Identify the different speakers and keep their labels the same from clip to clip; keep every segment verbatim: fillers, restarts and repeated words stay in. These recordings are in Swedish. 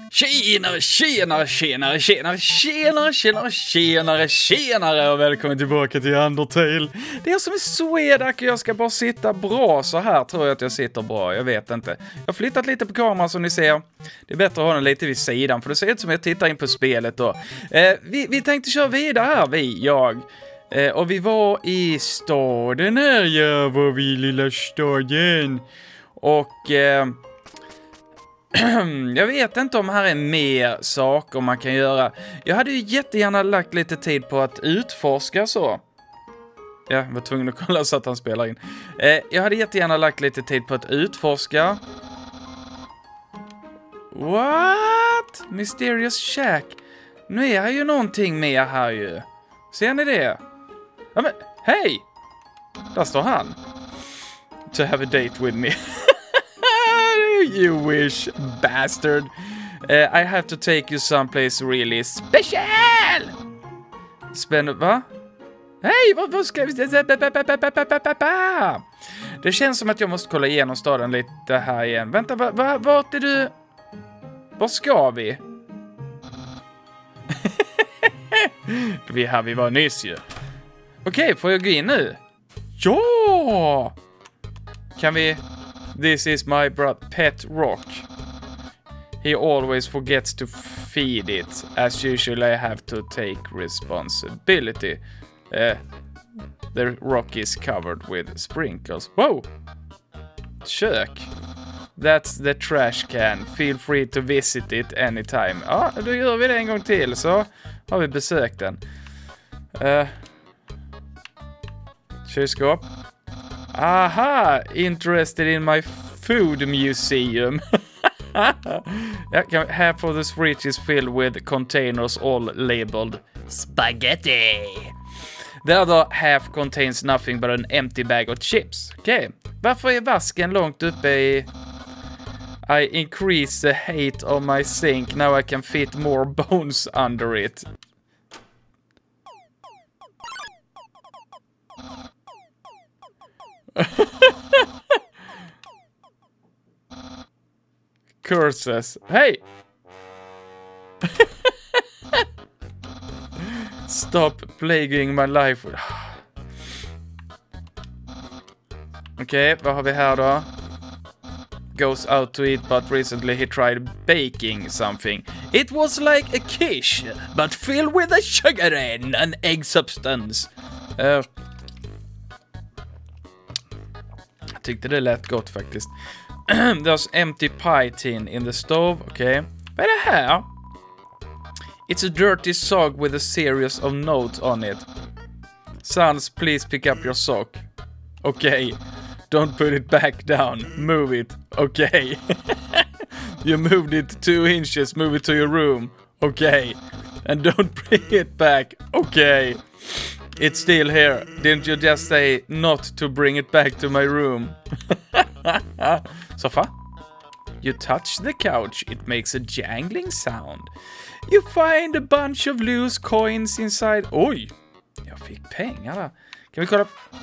Speaker 1: Tjenare, tjenare, tjenare, tjenare, tjenare, tjenare, tjenare, tjenare och välkommen tillbaka till Undertale. Det är som är Swedak och jag ska bara sitta bra så här tror jag att jag sitter bra, jag vet inte. Jag har flyttat lite på kameran som ni ser. Det är bättre att ha den lite vid sidan för det ser ut som att jag tittar in på spelet då. Eh, vi, vi tänkte köra vidare här, vi, jag. Eh, och vi var i staden här, ja, var vi i lilla staden. Och... Eh, jag vet inte om här är mer saker man kan göra. Jag hade ju jättegärna lagt lite tid på att utforska så. Jag var tvungen att kolla så att han spelar in. Eh, jag hade jättegärna lagt lite tid på att utforska. What? Mysterious Shack. Nu är här ju någonting mer här ju. Ser ni det? Ja men, hej! Där står han. To have a date with me. You wish, bastard. Uh, I have to take you someplace really special. Spännande, va? Hej, vad, vad ska vi... Det känns som att jag måste kolla igenom staden lite här igen. Vänta, va, va, vart är du? Var ska vi? Vi är här vi var nyss ju. Okej, okay, får jag gå in nu? Ja! Kan vi... This is my brother, Pet Rock. He always forgets to feed it. As usual, I have to take responsibility. Uh, the rock is covered with sprinkles. Whoa! Kök. That's the trash can. Feel free to visit it anytime. Ja, då gör vi det en gång till så har vi besökt den. Uh, kylskåp. Aha, interested in my food museum. Yeah, half of this fridge is filled with containers all labeled spaghetti. The other half contains nothing but an empty bag of chips. Okej, okay. Varför är vasken långt uppe i... I increase the height of my sink. Now I can fit more bones under it. Curses. Hey! Stop plaguing my life. Okej, okay, vad har vi här då? Goes out to eat but recently he tried baking something. It was like a quiche but filled with a sugar and an egg substance. Uh, Jag tyckte det lät gott faktiskt. There's empty pie tin in the stove. Okej. Okay. Vad är det här? It's a dirty sock with a series of notes on it. Sons, please pick up your sock. Okej. Okay. Don't put it back down. Move it. Okej. Okay. You moved it two inches. Move it to your room. Okej. Okay. And don't bring it back. Okej. Okay. It's still here. Didn't you just say not to bring it back to my room? Soffa? You touch the couch. It makes a jangling sound. You find a bunch of loose coins inside. Oj! Jag fick pengar där. Kan vi kolla?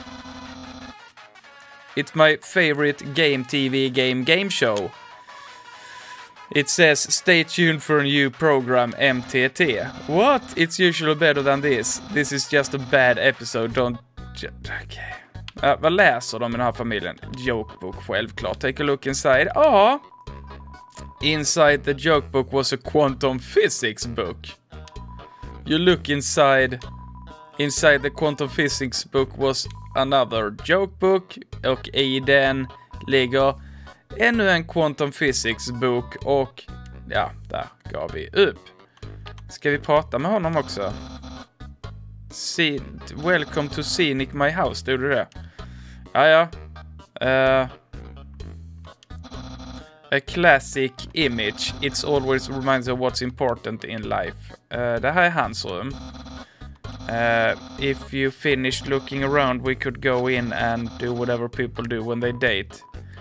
Speaker 1: It's my favorite game T V game game show. It says, stay tuned for a new program, M T T. What? It's usually better than this. This is just a bad episode, don't... Okay. Uh, vad läser de i den här familjen? Jokebook, självklart. Take a look inside. Ja. Inside the jokebook was a quantum physics book. You look inside... Inside the quantum physics book was another jokebook. Och i den ligger... Ännu en quantum physics bok och ja, där gav vi upp. Ska vi prata med honom också? See, welcome to Scenic My House, det gjorde det. Ja, ja. Uh, a classic image. It's always reminds of what's important in life. Uh, det här är hans rum. Uh, if you finished looking around, we could go in and do whatever people do when they date.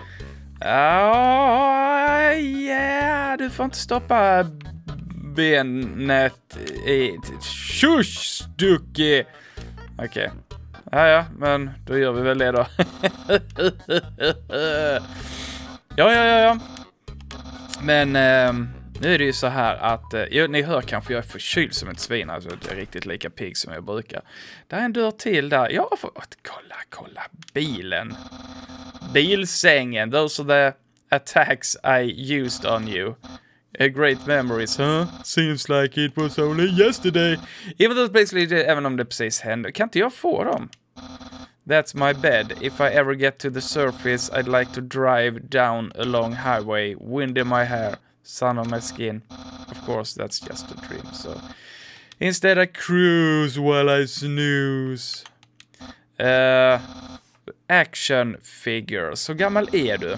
Speaker 1: Oh, yeah, du får inte stoppa benet i... Shush, Stucky! Okej. Okay. Ja, ja, men då gör vi väl det då. ja, ja, ja, ja. Men, eh, Nu är det ju så här att, eh, jo, ni hör kanske jag är förkyld som ett svin, alltså jag är riktigt lika pigg som jag brukar. Där är en dörr till där, ja, för, kolla, kolla, bilen. Bilsängen, those are the attacks I used on you. A great memories, huh? Seems like it was only yesterday. Even though basically, även om det precis hände, kan inte jag få dem? That's my bed. If I ever get to the surface, I'd like to drive down a long highway, wind in my hair, sun on my skin. Of course, that's just a dream, so... Instead I cruise while I snooze. Uh, action figures. Så gammal är du?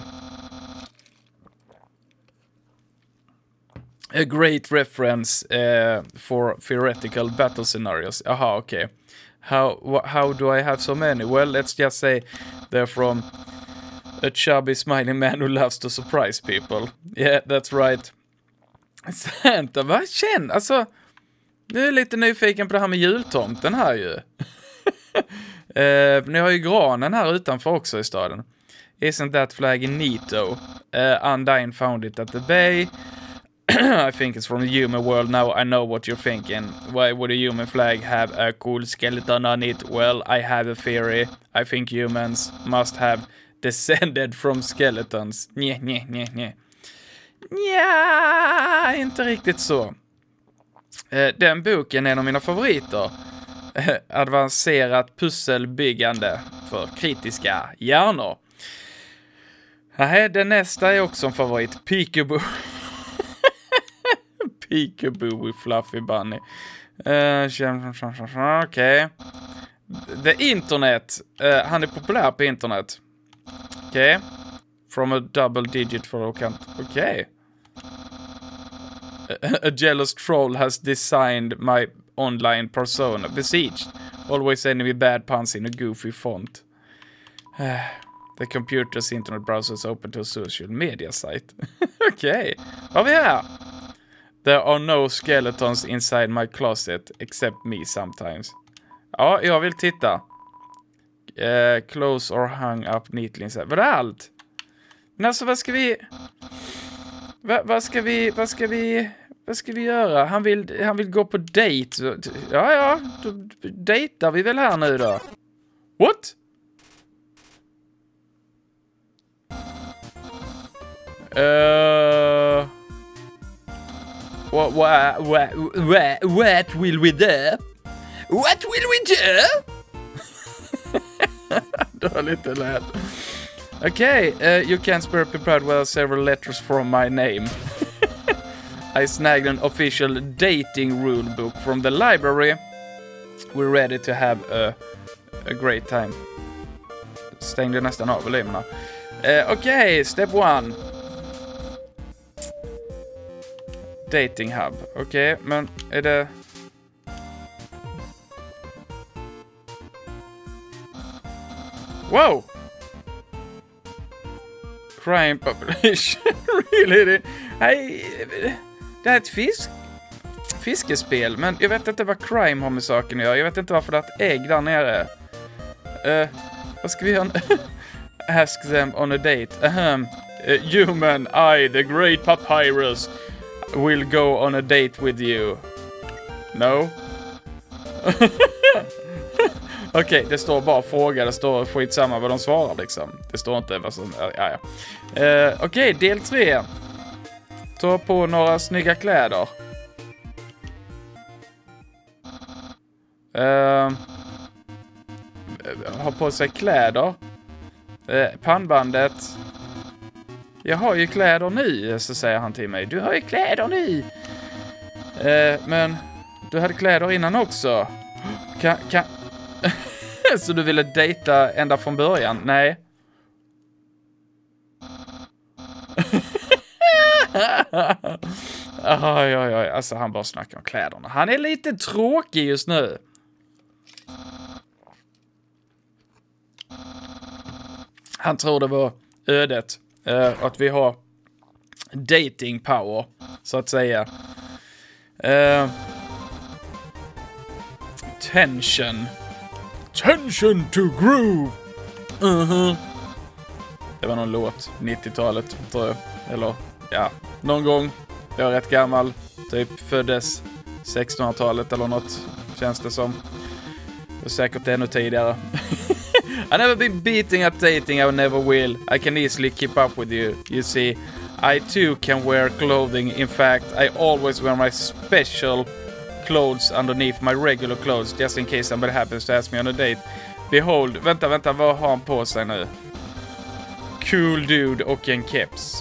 Speaker 1: A great reference uh, for theoretical battle scenarios. Aha, okay. How wh how do I have so many? Well, let's just say they're from a chubby smiling man who loves to surprise people. Yeah, that's right. Santa, vad känner? Alltså, nu är jag lite nyfiken på det här med jultomten här ju. uh, ni har ju granen här utanför också i staden. Isn't that flag neato? Uh, Undyne found it at the bay. I think it's from the human world now. I know what you're thinking. Why would a human flag have a cool skeleton on it? Well, I have a theory. I think humans must have descended from skeletons. Nje, nje, nje, nje. Nja, inte riktigt så. Den boken är en av mina favoriter. Avancerat pusselbyggande för kritiska hjärnor. Nej, den nästa är också en favorit. Peekaboo. Peekaboo with Fluffy Bunny. Uh, Okej. Okay. The internet. Uh, han är populär på internet. Okej. Okay. From a double digit for a count. Okej. Okay. A, a jealous troll has designed my online persona. Besieged. Always enemy bad puns in a goofy font. Uh, the computer's internet browser is open to a social media site. Okej. Okay. Vad har vi här? There are no skeletons inside my closet except me sometimes. Ja, jag vill titta. Uh, close or hung up neatly inside. Vad är allt? Men alltså, vad ska vi... Va, vad ska vi... Vad ska vi... Vad ska vi göra? Han vill, han vill gå på date. Ja, ja. Då dejtar vi väl här nu då. What? Uh... What, what, what, what, what will we do? What will we do? Det var lite lätt. Okay, uh, you can spare prepared well several letters from my name. I snagged an official dating rule book from the library. We're ready to have a, a great time. Stängde nästan av volymerna. Uh, okay, step one. Dating hub. Okej, okay, men är det... Wow! Crime population. Really? Hej, det här är ett fisk... fiskespel, men jag vet inte vad crime har med saken att göra. Jag vet inte varför det är ett ägg där nere. Uh, vad ska vi göra? Ask them on a date. Ahem. Uh, human, I, the great papyrus, will go on a date with you. No? Okej, okay, det står bara fråga. Det står skitsamma vad de svarar liksom. Det står inte vad som... Ja, ja. Uh, Okej, okay, del tre. Ta på några snygga kläder. Uh, ha på sig kläder. Uh, pannbandet. Jag har ju kläder nu, så säger han till mig. Du har ju kläder nu. Uh, men du hade kläder innan också. Kan... kan... Så du ville dejta ända från början? Nej. Oj, oj, oj. Alltså han bara snackar om kläderna. Han är lite tråkig just nu. Han tror det var ödet. Uh, att vi har dating power, så att säga. Uh, tension. Tension to groove. Uh-huh. Det var någon låt, nittiotalet tror jag. Eller, ja, någon gång. Jag är rätt gammal. Typ föddes sextonhundratalet eller något, känns det som. Och säkert ännu tidigare. I never been beating at dating, I never will. I can easily keep up with you. You see, I too can wear clothing. In fact, I always wear my special clothes underneath my regular clothes, just in case somebody happens to ask me on a date. Behold, vänta, vänta, vad har han på sig nu? Cool dude och en keps.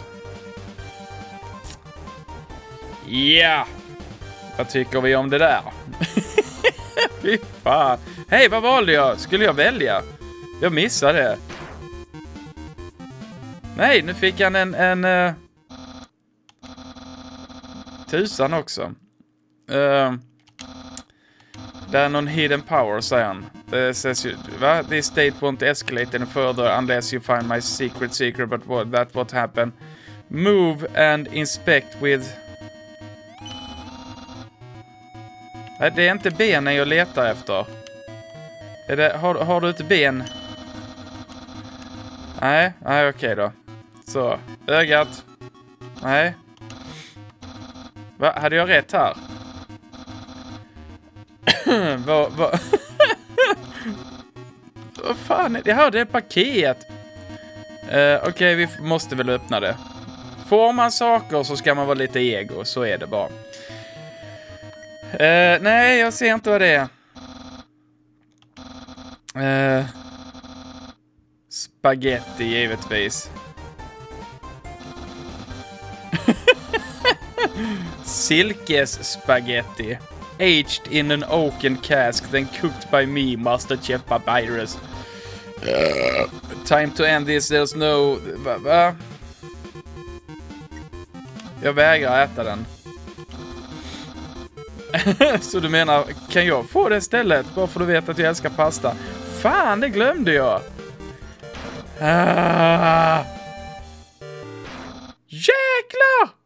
Speaker 1: Ja! Yeah. Vad tycker vi om det där? Fy fan. Hej, vad valde jag? Skulle jag välja? Jag missade det. Nej, nu fick han en... en uh... tusan också. Uh... Det är någon hidden power, säger han. Det says you, va? This date won't escalate any further unless you find my secret secret, but what, that what happened. Move and inspect with... Nej, det är inte benen jag letar efter. Är det, har, har du ett ben? Nej, nej okej då. Så, ögat. Nej. Va, hade jag rätt här? Vad, vad? Vad fan är det? Ja, det är ett paket. Uh, okej, okay, vi måste väl öppna det. Får man saker så ska man vara lite ego, så är det bara. Uh, nej, jag ser inte vad det är. Uh, spaghetti, givetvis. Silkes-spaghetti. Aged in an oaken cask, then cooked by me, Master Chef Papyrus. Uh, time to end this, there's no... Va, va? Jag vägrar äta den. Så du menar, kan jag få det istället? Bara för att du vet att jag älskar pasta. Fan, det glömde jag. Ah. Jäklar!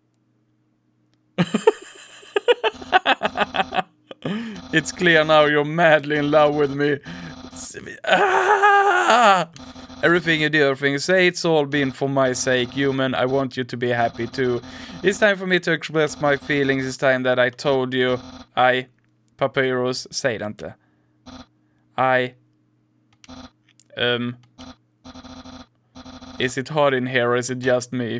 Speaker 1: It's clear now you're madly in love with me. Ah! Everything you do, everything you say, it's all been for my sake, human. I want you to be happy too. It's time for me to express my feelings. It's time that I told you. I, Papyrus, säg det inte. I, um, is it hot in here or is it just me?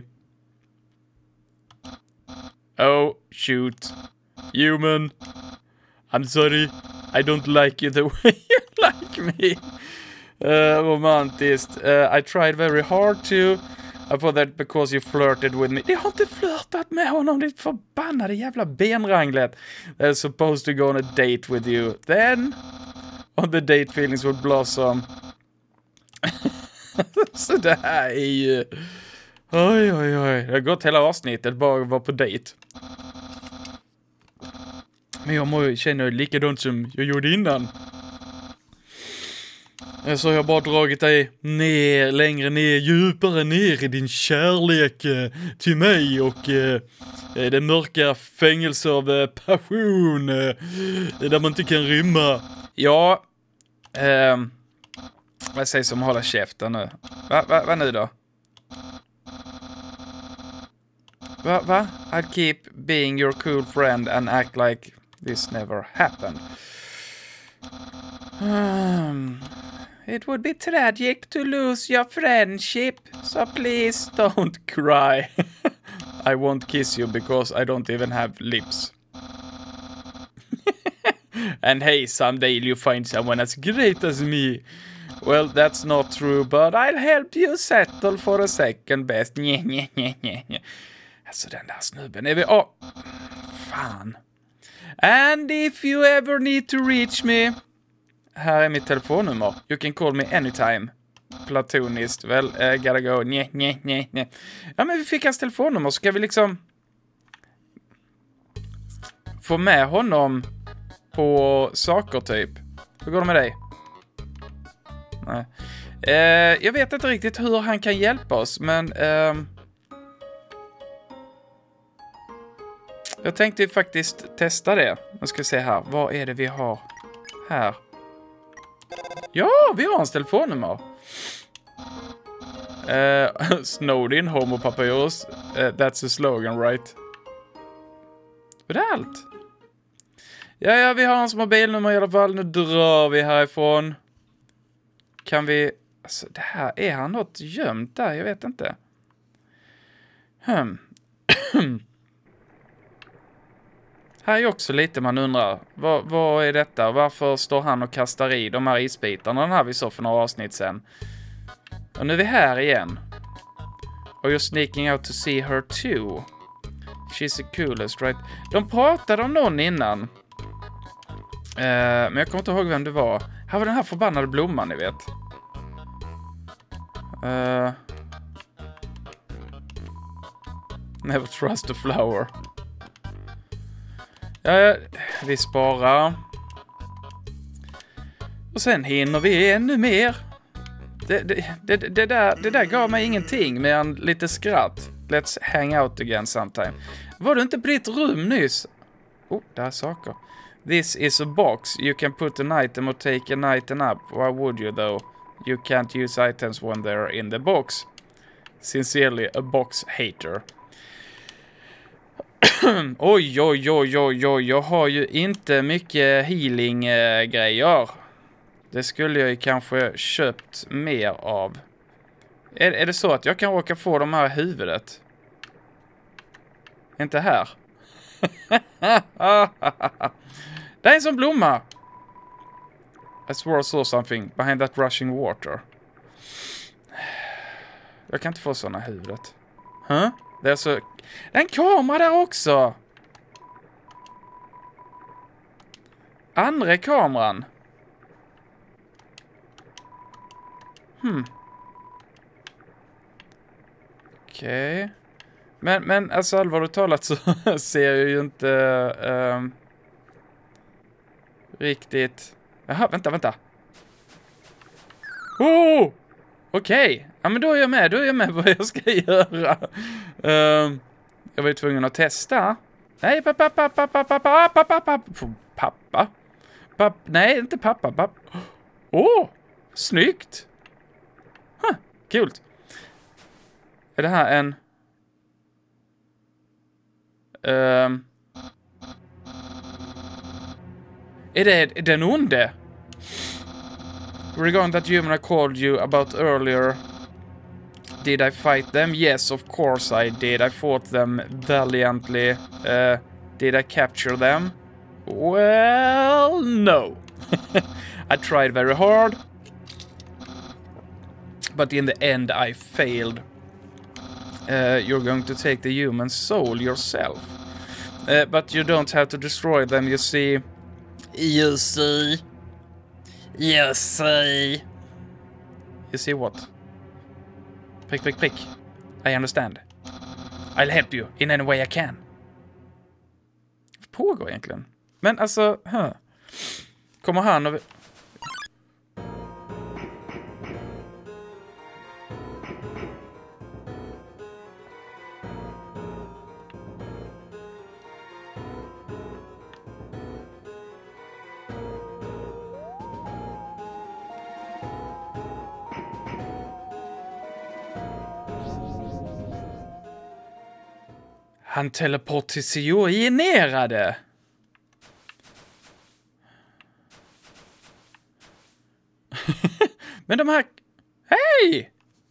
Speaker 1: Oh, shoot. Human. I'm sorry. I don't like you the way you like me. Uh, romantiskt. Uh, I tried very hard to. I thought that because you flirted with me. Jag har inte flörtat med honom, ditt förbannade jävla benranglet. They're supposed to go on a date with you. Then, on the date feelings would blossom. Så det här är ju... Oj, oj, oj. Det har gått hela avsnittet bara att vara på dejt. Men jag må, känner likadant som jag gjorde innan. Så jag har bara dragit dig ner, längre ner, djupare ner i din kärlek eh, till mig och eh, det mörka fängelse av eh, passion eh, där man inte kan rymma. Ja, eh, vad sägs om att hålla käften nu? Va, va, vad nu då? Va, va? I'd keep being your cool friend and act like this never happened. Um, it would be tragic to lose your friendship, so please don't cry. I won't kiss you because I don't even have lips. And hey, someday you'll find someone as great as me. Well, that's not true, but I'll help you settle for a second best. Nj, nj, nj, nj, nj. Alltså den där snubben är vi... Åh, oh, fan. And if you ever need to reach me... Här är mitt telefonnummer. You can call me anytime. Platoniskt. Well, uh, gotta go. Nj, nj, nj, nj. Ja, men vi fick hans telefonnummer. Ska vi liksom... få med honom på saker typ. Hur går det med dig? Nej. Uh, jag vet inte riktigt hur han kan hjälpa oss, men... Uh, jag tänkte ju faktiskt testa det. Nu ska vi se här. Vad är det vi har här? Ja, vi har hans telefonnummer. Uh, Snowed in, Homo Papyrus. Uh, that's a slogan, right? Och det är allt. Ja, ja, vi har hans mobilnummer i alla fall. Nu drar vi härifrån. Kan vi... Alltså, det här... Är han något gömt där? Jag vet inte. Hmm. Här är också lite man undrar. Vad, vad är detta? Varför står han och kastar i de här isbitarna? Den här vi såg för några avsnitt sen. Och nu är vi här igen. Och you're sneaking out to see her too. She's the coolest, right? De pratade om någon innan. Uh, men jag kommer inte ihåg vem det var. Här var den här förbannade blomman, ni vet. Uh, never trust a flower. Ja, vi sparar. Och sen hinner vi ännu mer. Det, det, det, det, där, det där gav mig ingenting med en lite skratt. Let's hang out again sometime. Var du inte på ditt rum nyss? Oh, där är saker. This is a box. You can put an item or take an item up. Why would you though? You can't use items when they're in the box. Sincerely, a box hater. Oj, oj, oj, oj, oj. Jag har ju inte mycket healing-grejer. Eh, det skulle jag ju kanske köpt mer av. Är, är det så att jag kan råka få de här i huvudet? Inte här. Det är en sån blomma. I swore I saw something behind that rushing water. Jag kan inte få såna i huvudet. Huh? Det är så... Det är en kamera där också. Andra kameran. Hmm. Okej. Okay. Men, men alltså allvarligt talat så ser jag ju inte um, riktigt... Jaha, vänta, vänta. Oh! Okej. Okay. Ja, men då är jag med. Då är jag med vad jag ska göra. Um, jag var ju tvungen att testa. Nej, pappa, pappa, pappa, pappa, pappa, pappa. Pappa. Pappa. Nej, inte pappa. Pappa. Åh, oh, snyggt. Huh, kul. Är det här en... Um, är det är den onde? Regarding that human I called you about earlier, did I fight them? Yes, of course I did. I fought them valiantly. Uh, did I capture them? Well, no. I tried very hard, but in the end I failed. Uh, you're going to take the human soul yourself. Uh, but you don't have to destroy them, you see. You see. You see. You see what? Prick, prick, prick. I understand. I'll help you in any way I can. Vad pågår egentligen? Men alltså, huh. Kommer han och... Han teleportisionerade. Men de här... Hej!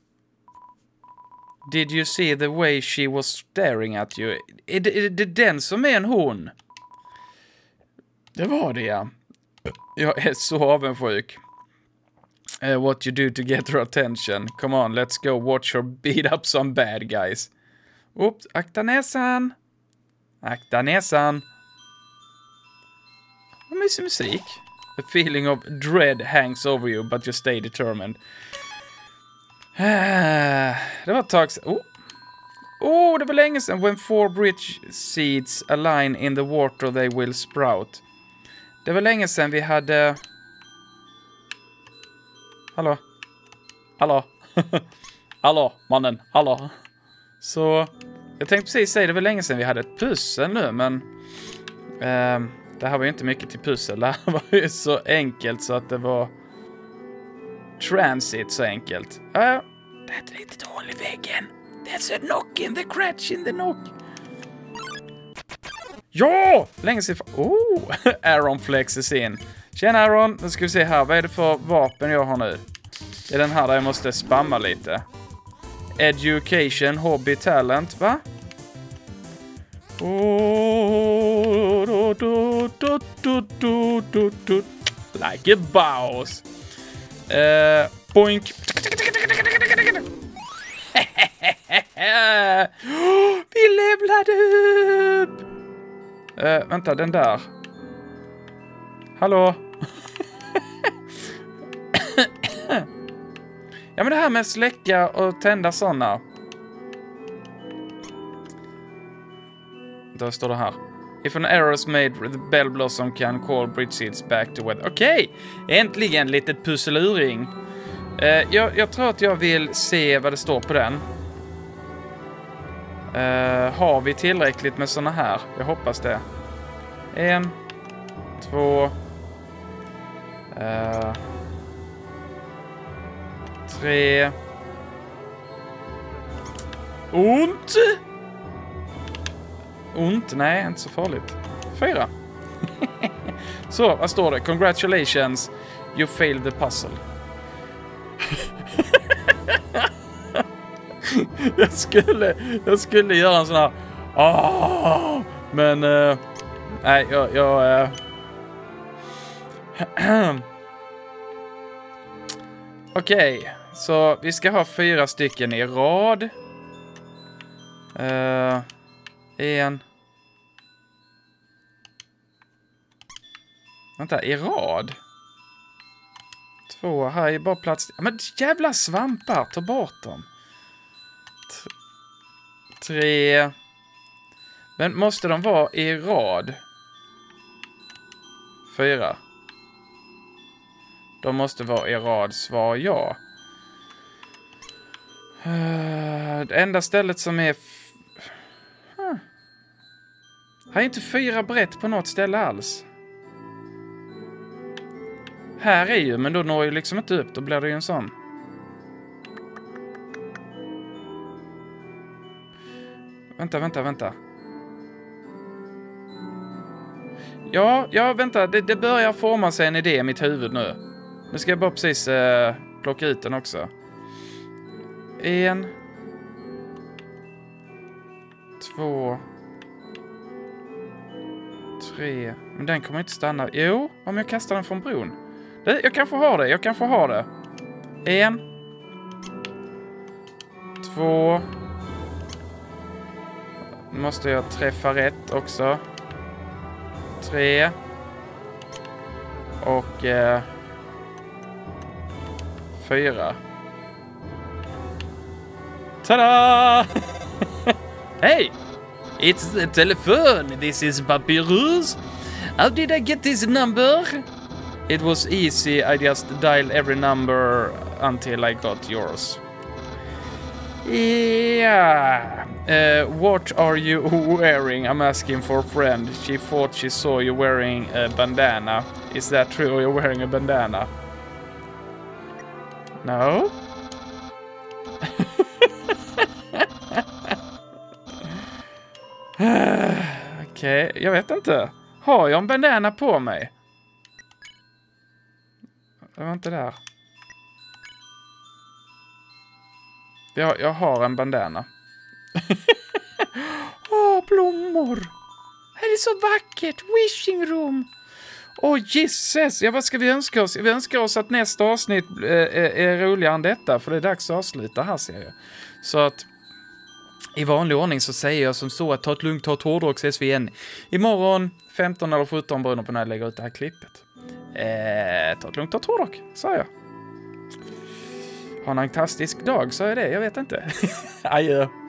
Speaker 1: Did you see the way she was staring at you? Är det, är det den som är en hon? Det var det, ja. Jag är så avundsjuk. Uh, what you do to get her attention. Come on, let's go watch her beat up some bad guys. Oops, akta näsan. Akta näsan. Vad mysig musik. A feeling of dread hangs over you, but you stay determined. Det var ett tag sedan. Oh. oh, det var länge sedan. When four bridge seeds align in the water they will sprout. Det var länge sedan vi hade... Hallå? Hallå? Hallå, mannen. Hallå? Så, jag tänkte precis säga, det var länge sedan vi hade ett pussel nu, men eh, det här var ju inte mycket till pussel. Det här var ju så enkelt så att det var transit så enkelt. Uh, det är ett litet hål i väggen. There's a knock in the cratch in the knock. Ja! Länge sedan. Oh! Aaron flexes in. Tjena Aaron, nu ska vi se här. Vad är det för vapen jag har nu? Det är den här där jag måste spamma lite. Education, hobby, talent, va? Oh, do, do, do, do, do, do, do. Like a boss. Uh, boink. Vi levlade upp. Uh, vänta, den där. Hallå? Ja, men det här med släcka och tända sådana. Då står det här. If an error is made, the bell blossom can call bridge seeds back to weather. Okej, okay. Äntligen lite pusseluring. Uh, jag, jag tror att jag vill se vad det står på den. Uh, har vi tillräckligt med såna här? Jag hoppas det. En, två, uh, tre. Ont. Ont? Nej, inte så farligt. Fyra. Så, vad står det? Congratulations, you failed the puzzle. jag skulle jag skulle göra en sån här åh, men uh, nej, jag jag uh, okej, okay, så vi ska ha fyra stycken i rad. Uh, en. Vänta, i rad. Två, här är bara plats. Men jävla svampar, ta bort dem. T- tre. Men måste de vara i rad? Fyra. De måste vara i rad, svar ja. Uh, det enda stället som är... F- huh. Här är inte fyra brett på något ställe alls. Här är ju, men då når ju liksom inte upp. Då blir det ju en sån. Vänta, vänta, vänta. Ja, ja, vänta. Det, det börjar forma sig en idé i mitt huvud nu. Nu ska jag bara precis eh, plocka ut den också. En. Två. Tre. Men den kommer inte stanna. Jo, om jag kastar den från bron. Det, jag kan få ha det, jag kan få ha det. En. Två. Nu måste jag träffa rätt också. Tre. Och eh, fyra. Tada! Hey! It's the telephone. This is Papyrus. How did I get this number? It was easy. I just dialed every number until I got yours. Yeah. Uh, what are you wearing? I'm asking for a friend. She thought she saw you wearing a bandana. Is that true? You're wearing a bandana? No? Okej, okay, jag vet inte. Har jag en bandana på mig? Det var inte där. Jag, jag har en bandana. Åh, oh, blommor. Här är så vackert. Wishing room. Åh, oh, Jesus. Ja, vad ska vi önska oss? Vi önskar oss att nästa avsnitt är, är, är roligare än detta. För det är dags att avsluta här, ser jag. Så att i vanlig ordning så säger jag som så att ta ett lugnt, ta ett hårdrock, ses vi igen imorgon femton eller sjutton beroende på när jag lägger ut det här klippet. Eh, ta ett lugnt, ta ett hårdrock, sa jag. Ha en fantastisk dag, sa jag det? Jag vet inte. Adjö.